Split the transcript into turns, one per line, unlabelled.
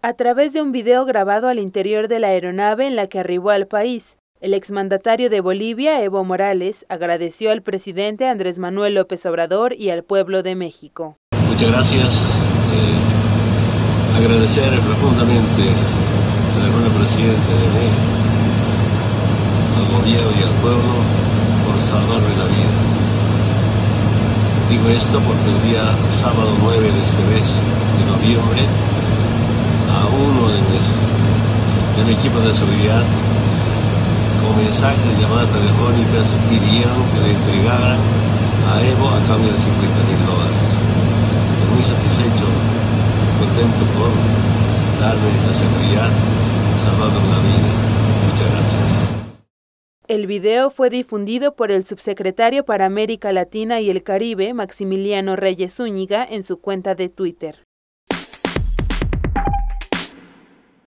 A través de un video grabado al interior de la aeronave en la que arribó al país, el exmandatario de Bolivia, Evo Morales, agradeció al presidente Andrés Manuel López Obrador y al pueblo de México.
Muchas gracias. Agradecer profundamente al hermano presidente de México, al gobierno y al pueblo por salvarme la vida. Digo esto porque el día sábado 9 de este mes de noviembre, a uno de mi equipo de seguridad, con mensajes y llamadas telefónicas, pidieron que le entregaran a Evo a cambio de $50.000. Muy satisfecho, contento por darme esta seguridad, salvándome la vida. Muchas gracias.
El video fue difundido por el subsecretario para América Latina y el Caribe, Maximiliano Reyes Zúñiga, en su cuenta de Twitter.